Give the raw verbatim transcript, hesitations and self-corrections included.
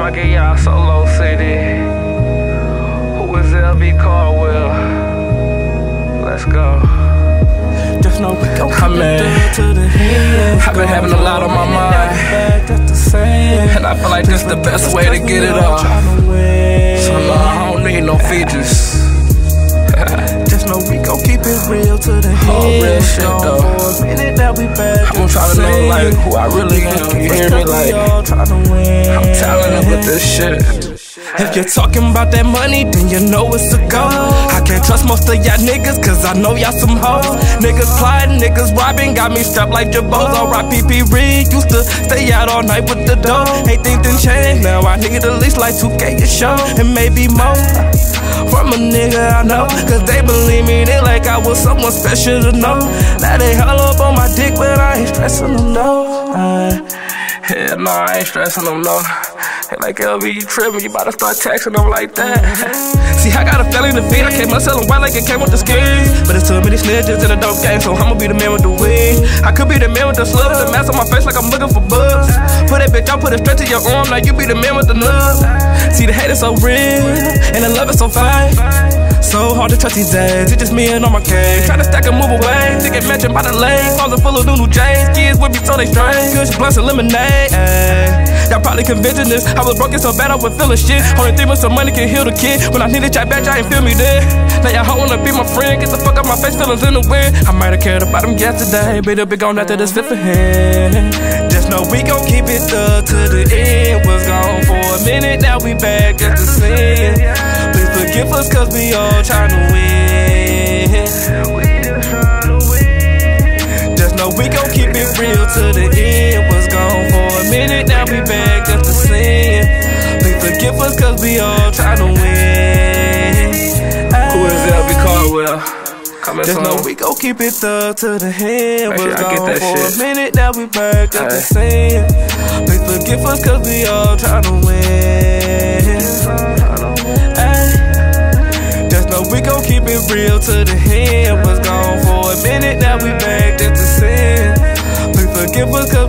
I get y'all Solo City. Who is L B Caldwell? Let's go. Just know we gon' keep it to the head. I've been having a lot on my mind, and I feel like this is the best way to get it off. So no, I don't need no features. Just know we gon' keep it real to the head. Oh, real shit though. I'm trying to know like who I really am. You hear me? Like I'm talented with this shit. If you're talking about that money, then you know it's a go. I can't trust most of y'all niggas, cause I know y'all some hoes. Niggas plotting, niggas robbing, got me strapped like Jabos. R I P P Reed, used to stay out all night with the dough. Ain't think done changed, now I need at least like two K a show, and maybe more from a nigga I know, cause they believe me, they like I was someone special to know. Now they all up on my dick, but I ain't stressing them, no. uh, Hell no, I ain't stressing them, no. Hey, like L B, you tripping, you about to start texting them like that. See, I got a felony to feed, I came up selling white like it came with the skis. But it's too many snitches in a dope game, so I'ma be the man with the wig. I could be the man with the slubs, the mask on my face like I'm looking for bugs. Put that bitch out, put it straight to your arm, now you be the man with the nub. See, the hate is so real, and the love is so fine. So hard to trust these days, it's just me and on my cage. Try to stack and move away, to get mentioned by the lane. Closet full of new J's, kids with me so they strange. Good blunts and lemonade, y'all probably convincing this. I was broken so bad I was feeling shit. Only thing with some money can heal the kid. When I needed y'all back, y'all ain't feel me there. Now y'all hoe wanna be my friend, get the fuck out my face, feelings in the wind. I might have cared about them yesterday, but they'll be gone after this fifth of hand. Just know we gon' keep it thug to the end. Was gone for a minute, now we back at the scene. Please forgive us cause we all tryna win. Just know we gon' keep it real to the end. Was gone for a minute, now we back at the scene. Please forgive us cause we all tryna win. Who is L B Caldwell? Coming Just soon. know we gon' keep it thug to the head. Make sure Was I get gone that for shit. a minute, now we back at the Hey. scene. Please forgive us cause we all tryna win. Ay. Just know we gon' keep it real to the head. Was gone for a minute, now we back at the scene. Please forgive us cause